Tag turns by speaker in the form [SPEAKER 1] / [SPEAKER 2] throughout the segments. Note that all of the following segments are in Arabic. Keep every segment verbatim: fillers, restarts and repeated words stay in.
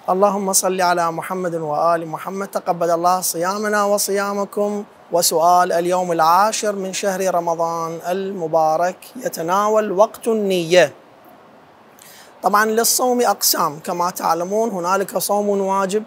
[SPEAKER 1] اللهم صل على محمد وآل محمد. تقبل الله صيامنا وصيامكم. وسؤال اليوم العاشر من شهر رمضان المبارك يتناول وقت النية. طبعا للصوم أقسام كما تعلمون، هنالك صوم واجب،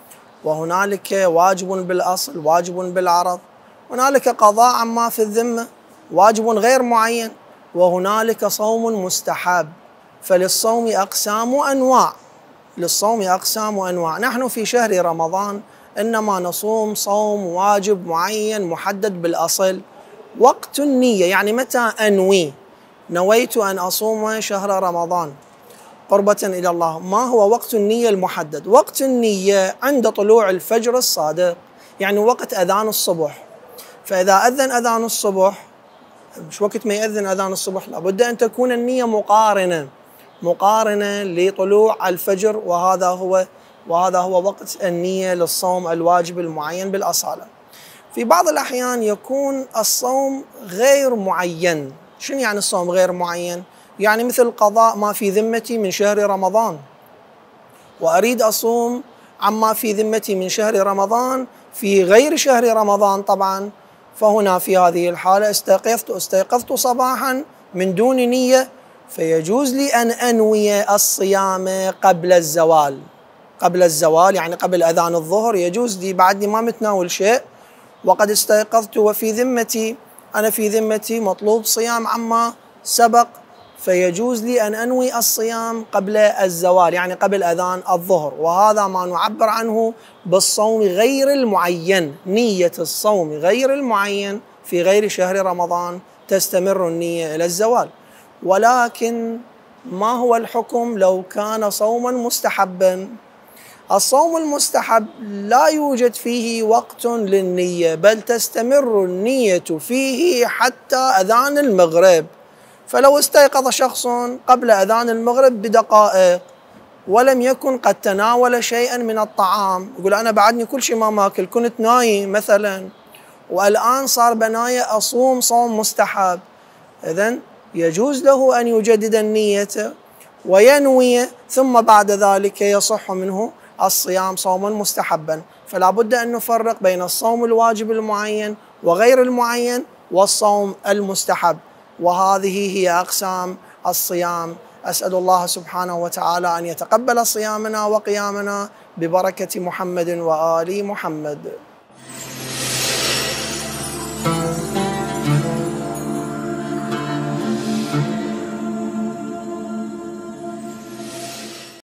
[SPEAKER 1] وهنالك واجب بالأصل، واجب بالعرض، هنالك قضاء عما في الذمة، واجب غير معين، وهنالك صوم مستحب. فللصوم أقسام وأنواع، للصوم أقسام وأنواع. نحن في شهر رمضان إنما نصوم صوم واجب معين محدد بالأصل. وقت النية يعني متى أنوي، نويت أن أصوم شهر رمضان قربة إلى الله. ما هو وقت النية المحدد؟ وقت النية عند طلوع الفجر الصادق، يعني وقت أذان الصبح. فإذا أذن أذان الصبح، مش وقت ما يأذن أذان الصبح، لابد أن تكون النية مقارنة مقارنة لطلوع الفجر، وهذا هو وهذا هو وقت النية للصوم الواجب المعين بالأصالة. في بعض الأحيان يكون الصوم غير معين. شنو يعني الصوم غير معين؟ يعني مثل قضاء ما في ذمتي من شهر رمضان، وأريد أصوم عما في ذمتي من شهر رمضان في غير شهر رمضان طبعا. فهنا في هذه الحالة استيقظت استيقظت صباحا من دون نية، فيجوز لي أن أنوي الصيام قبل الزوال. قبل الزوال يعني قبل أذان الظهر يجوز لي، بعدني ما متناول شيء وقد استيقظت وفي ذمتي أنا في ذمتي مطلوب صيام عما سبق، فيجوز لي أن أنوي الصيام قبل الزوال يعني قبل أذان الظهر. وهذا ما نعبر عنه بالصوم غير المعين. نية الصوم غير المعين في غير شهر رمضان تستمر النية إلى الزوال. ولكن ما هو الحكم لو كان صوما مستحبا؟ الصوم المستحب لا يوجد فيه وقت للنية، بل تستمر النية فيه حتى أذان المغرب. فلو استيقظ شخص قبل أذان المغرب بدقائق ولم يكن قد تناول شيئا من الطعام، يقول أنا بعدني كل شيء ما ماكل، كنت نايم مثلا والآن صار بنايا أصوم صوم مستحب، إذن يجوز له أن يجدد النية وينوي، ثم بعد ذلك يصح منه الصيام صوما مستحبا. فلا بد أن نفرق بين الصوم الواجب المعين وغير المعين والصوم المستحب، وهذه هي أقسام الصيام. أسأل الله سبحانه وتعالى أن يتقبل صيامنا وقيامنا ببركة محمد وآل محمد.